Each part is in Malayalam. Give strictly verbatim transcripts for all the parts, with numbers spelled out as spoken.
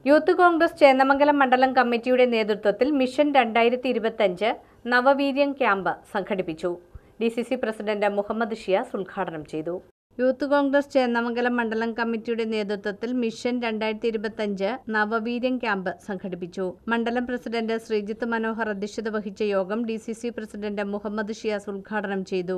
യൂത്ത് കോൺഗ്രസ് ചേന്നമംഗലം മണ്ഡലം കമ്മിറ്റിയുടെ നേതൃത്വത്തിൽ മിഷൻ രണ്ടായിരത്തി ഇരുപത്തിയഞ്ച് നവവീര്യം ക്യാമ്പ് സംഘടിപ്പിച്ചു. D C C president Muhammad Shiyas ഉദ്ഘാടനം ചെയ്തു. യൂത്ത് കോൺഗ്രസ് ചേന്നമംഗലം മണ്ഡലം കമ്മിറ്റിയുടെ നേതൃത്വത്തിൽ മിഷൻ രണ്ടായിരത്തി ഇരുപത്തിയഞ്ച് നവവീര്യം ക്യാമ്പ് സംഘടിപ്പിച്ചു. മണ്ഡലം പ്രസിഡന്റ് ശ്രീജിത്ത് മനോഹർ അധ്യക്ഷത വഹിച്ച യോഗം D C C president Muhammad Shiyas ഉദ്ഘാടനം ചെയ്തു.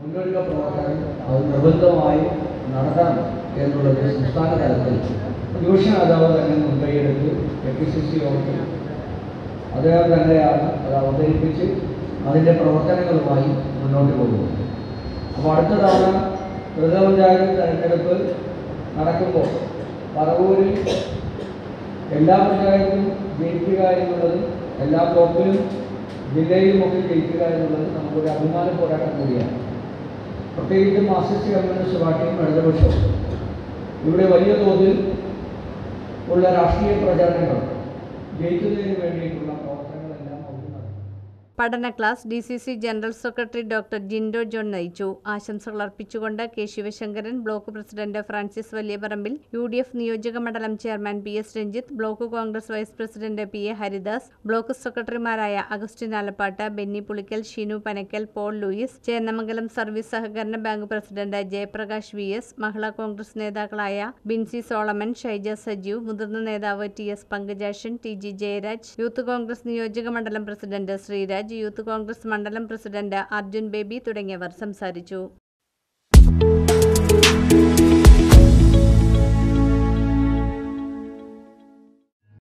സംസ്ഥാന തലത്തിൽ ഡിവിഷൻ നേതാവ് തന്നെ മുൻകൈയെടുത്ത് എ പി സി സി യോഗത്തിൽ അദ്ദേഹം തന്നെയാണ് അത് അവതരിപ്പിച്ച് അതിൻ്റെ പ്രവർത്തനങ്ങളുമായി മുന്നോട്ട് പോകുന്നത്. അപ്പോൾ അടുത്ത തവണ ത്രിതല പഞ്ചായത്ത് തെരഞ്ഞെടുപ്പ് നടക്കുമ്പോൾ പറവൂരിൽ എല്ലാ പഞ്ചായത്തും ജയിക്കുക എന്നുള്ളത്, എല്ലാ ബ്ലോക്കിലും ജില്ലയിലുമൊക്കെ ജയിക്കുക എന്നുള്ളത് നമുക്കൊരു അഭിമാന പോരാട്ടം കൂടിയാണ്. പ്രത്യേകിച്ചും മാർക്സിസ്റ്റ് കമ്മ്യൂണിസ്റ്റ് പാർട്ടിയും ഇടതുപക്ഷവും ഇവിടെ വലിയ തോതിൽ ഉള്ള രാഷ്ട്രീയ പ്രചാരണങ്ങൾ ജയിക്കുന്നതിന് വേണ്ടിയിട്ടുള്ള പ്രവർത്തനങ്ങളെല്ലാം പഠന class D C C general secretary doctor Jindo John നയിച്ചു. ആശംസകൾ അർപ്പിച്ചുകൊണ്ട് K Sivasankaran, block president Francis Valiyaparambil, U D F നിയോജക മണ്ഡലം chairman P S Ranjith, block Congress vice president P A Haridas, block സെക്രട്ടറിമാരായ Augustine Alappatt, Benny Pulikkal, Shinu Panakkal, Paul Louis, Chennamangalam service സഹകരണ bank president Jayaprakash V S, Mahila Congress നേതാക്കളായ ബിൻസി സോളമൻ, ഷൈജ സജീവ്, മുതിർന്ന നേതാവ് T S Pankajakshan, T G Jayaraj, youth Congress നിയോജക മണ്ഡലം പ്രസിഡന്റ് ശ്രീരാജ്, യൂത്ത് കോൺഗ്രസ് മണ്ഡലം പ്രസിഡന്റ് അർജുൻ ബേബി തുടങ്ങിയവർ സംസാരിച്ചു.